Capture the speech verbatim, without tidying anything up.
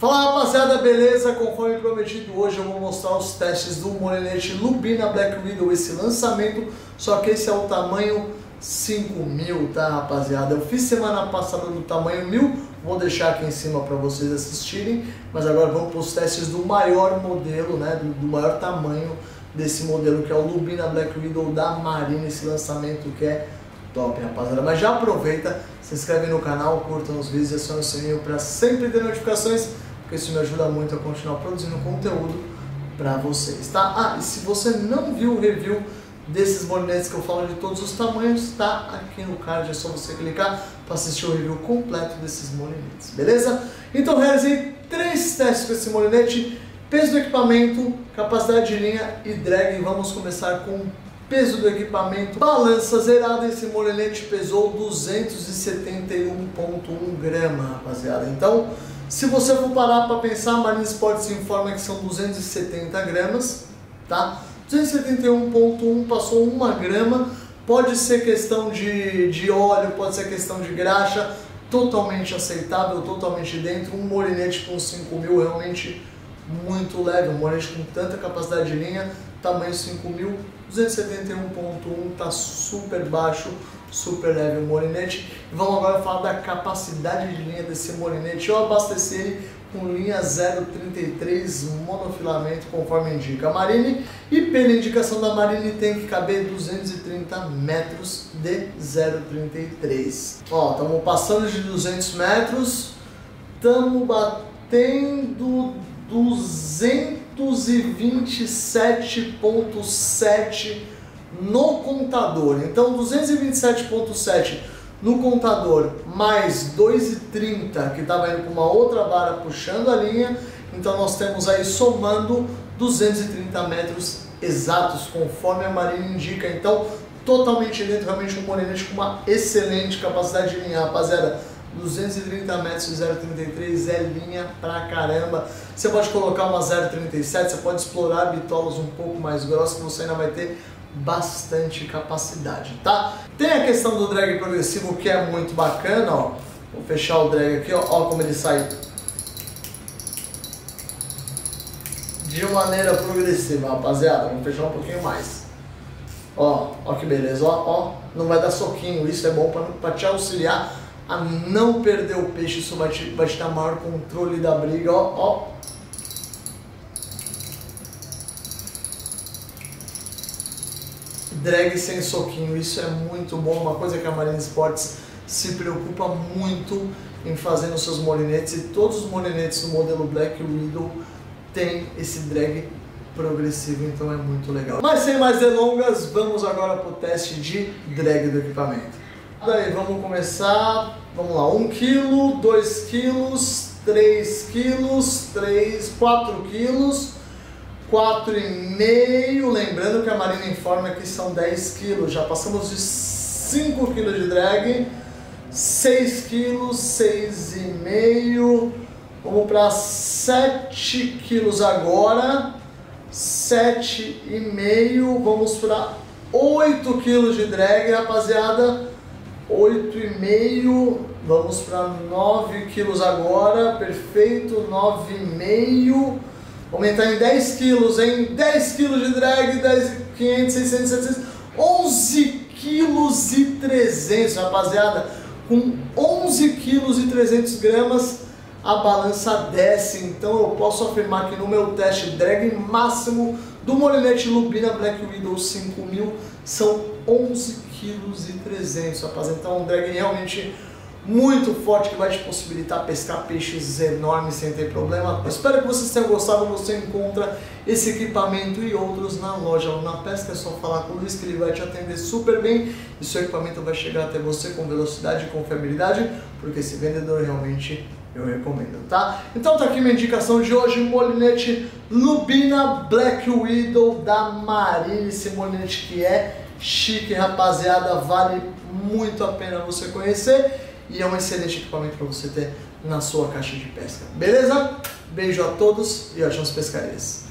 Fala rapaziada, beleza? Conforme prometido, hoje eu vou mostrar os testes do molinete Lubina Black Widow, esse lançamento, só que esse é o tamanho cinco mil, tá rapaziada? Eu fiz semana passada do tamanho mil, vou deixar aqui em cima para vocês assistirem, mas agora vamos para os testes do maior modelo, né? Do, do maior tamanho desse modelo, que é o Lubina Black Widow da Marine, esse lançamento que é top, rapaziada. Mas já aproveita, se inscreve no canal, curtam os vídeos e aciona o sininho para sempre ter notificações, porque isso me ajuda muito a continuar produzindo conteúdo para vocês, tá? Ah, e se você não viu o review desses molinetes que eu falo de todos os tamanhos, tá aqui no card, é só você clicar para assistir o review completo desses molinetes, beleza? Então realizei três testes com esse molinete: peso do equipamento, capacidade de linha e drag. E vamos começar com o peso do equipamento. Balança zerada, esse molinete pesou duzentos e setenta e um vírgula um gramas, rapaziada. Então, se você for parar para pensar, a Marine Sports informa que são duzentos e setenta gramas, tá? duzentos e setenta e um vírgula um, passou uma grama, pode ser questão de, de óleo, pode ser questão de graxa, totalmente aceitável, totalmente dentro. Um molinete com cinco mil realmente muito leve, um molinete com tanta capacidade de linha, tamanho cinco mil, duzentos e setenta e um vírgula um, tá super baixo, super leve o molinete. E vamos agora falar da capacidade de linha desse molinete. Eu abasteci ele com linha zero vírgula trinta e três monofilamento, conforme indica a Marine, e pela indicação da Marine tem que caber duzentos e trinta metros de zero vírgula trinta e três. Ó, estamos passando de duzentos metros, estamos batendo duzentos e vinte e sete vírgula sete no contador. Então duzentos e vinte e sete vírgula sete no contador, mais dois vírgula trinta que estava indo para uma outra vara puxando a linha. Então nós temos aí, somando, duzentos e trinta metros exatos, conforme a Marine indica. Então totalmente dentro, realmente um molinete com uma excelente capacidade de linha, rapaziada. duzentos e trinta metros de zero vírgula trinta e três é linha pra caramba. Você pode colocar uma zero vírgula trinta e sete, você pode explorar bitolas um pouco mais grossas, que você ainda vai ter bastante capacidade, tá? Tem a questão do drag progressivo, que é muito bacana, ó. Vou fechar o drag aqui, ó, ó como ele sai de maneira progressiva, rapaziada. Vamos fechar um pouquinho mais. Ó, ó que beleza, ó, ó. Não vai dar soquinho, isso é bom para te auxiliar a não perder o peixe. Isso vai te, vai te dar maior controle da briga, ó, ó. Drag sem soquinho, isso é muito bom, uma coisa que a Marine Sports se preocupa muito em fazer nos seus molinetes, e todos os molinetes do modelo Black Widow tem esse drag progressivo, então é muito legal. Mas sem mais delongas, vamos agora para o teste de drag do equipamento. Daí vamos começar, vamos lá, um quilo, dois quilos, três quilos, três, quatro quilos, quatro e meio, lembrando que a Marine informa que são dez quilos, já passamos de cinco quilos de drag, seis quilos, seis e meio, vamos para sete quilos agora, sete e meio, vamos para oito quilos de drag, rapaziada, oito e meio, vamos para nove quilos agora, perfeito, nove e meio, aumentar em dez quilos, em dez quilos de drag, dez, quinhentos, seiscentos, setecentos, onze quilos e trezentos, rapaziada. Com onze quilos e trezentos gramas a balança desce. Então eu posso afirmar que no meu teste drag máximo do molinete Lubina Black Widow cinco mil são onze quilos e trezentos, rapaziada. Então um drag realmente muito forte, que vai te possibilitar pescar peixes enormes sem ter problema. Eu espero que vocês tenham gostado. Você encontra esse equipamento e outros na loja ou na pesca. É só falar com o Luiz que ele vai te atender super bem e seu equipamento vai chegar até você com velocidade e confiabilidade, porque esse vendedor realmente eu recomendo, tá? Então tá aqui minha indicação de hoje, molinete Lubina Black Widow da Marine, esse molinete que é chique, rapaziada, vale muito a pena você conhecer. E é um excelente equipamento para você ter na sua caixa de pesca. Beleza? Beijo a todos e ótimas pescarias.